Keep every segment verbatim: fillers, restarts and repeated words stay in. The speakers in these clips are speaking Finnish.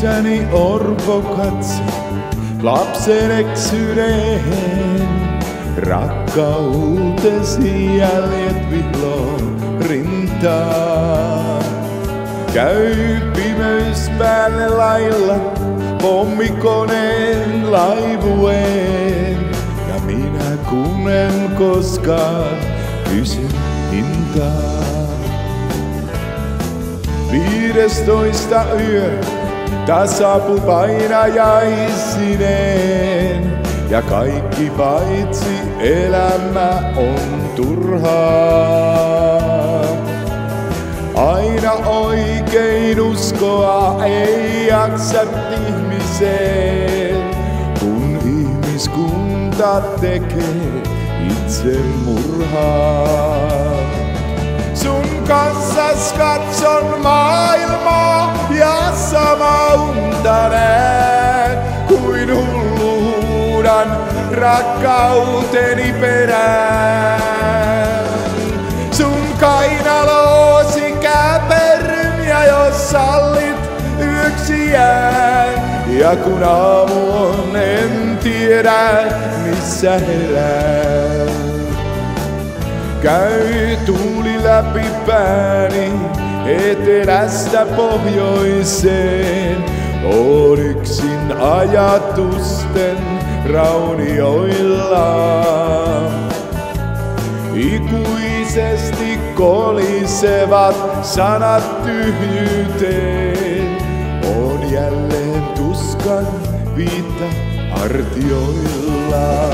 isäni orpo katse lapsen eksyneen. Rakkautesi jäljet vihloon rintaan. Käy pimeys päälle lailla pommikoneen laivueen. Ja minä kun en koskaan kysy hintaa. Viidestoista yö taas saapui painajaisineen. Ja kaikki paitsi elämä on turhaa. Aina oikein uskoa ei jaksa ihmiseen, kun ihmiskunta tekee itsemurhaa. Sun kanssas katson maailmaa ja sama unta näen, kuin hulluudan rakkauteni perään. Sun kainaloosi käperryn ja jos sallit yöksi jään. Ja kun aamu on en tiedä missä herään. Käy tuuli läpi pääni etelästä pohjoiseen. Oon yksin ajatusten raunioilla. Ikuisesti kolisevat sanat tyhjyyteen. Oon jälleen tuskan viitta artioilla.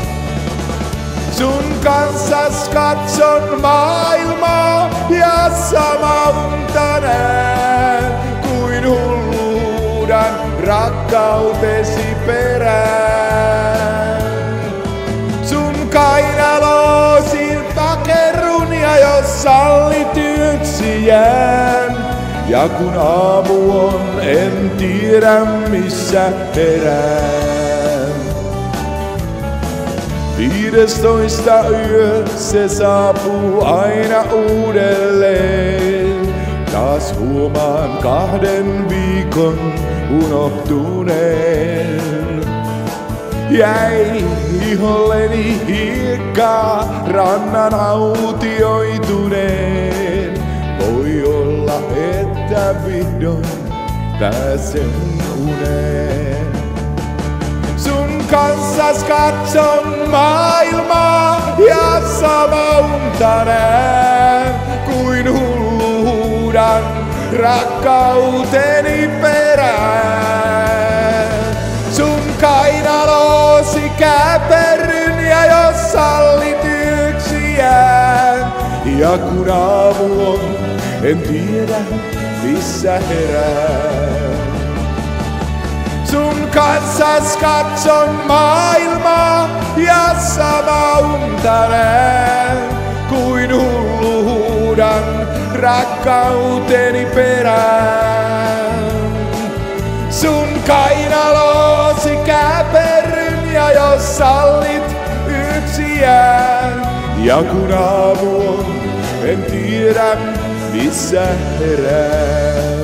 Sun kanssas katson maailmaa ja sama unta näen, kuin hulluudan rakkautesi perään. Sun kainaloosin takerrun ja jos sallit yöksi jään. Ja kun aamu on en tiedä missä herään. Viidestoista yö se saapuu aina uudelleen. Taas huomaan kahden viikon unohtuneen. Jäi iholleni hiekkaa rannan autioituneen. Voi olla, että vihdoin pääsen uneen. Sun kanssas katson maailmaa ja sama unta näen, kuin hulluudan rakkauteni perään. Sun kainaloosi käperryn ja jos sallit yöksi jään. Ja kun aamu on en tiedä missä herään. Sun kanssas katson maailmaa ja sama unta näen, kuin hulluudan rakkauteni perään. Sun kainaloosi käperryn ja jos sallit yöksi jään. Ja kun aamu on en tiedä missä herään.